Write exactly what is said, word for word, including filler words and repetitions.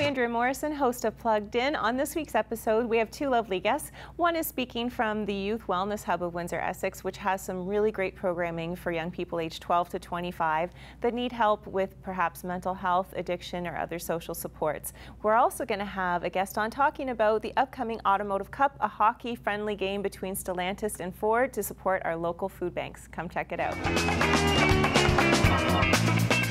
Andrea Morrison, host of Plugged In. On this week's episode, we have two lovely guests. One is speaking from the Youth Wellness Hub of Windsor-Essex, which has some really great programming for young people aged twelve to twenty-five that need help with perhaps mental health, addiction, or other social supports. We're also going to have a guest on talking about the upcoming Automotive Cup, a hockey-friendly game between Stellantis and Ford to support our local food banks. Come check it out.